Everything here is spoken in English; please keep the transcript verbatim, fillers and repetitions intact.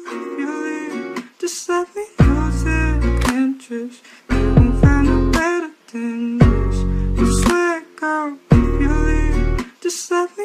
if you leave. Just let me know the interest. You won't find a better than this. I swear, girl, if you leave. Just let me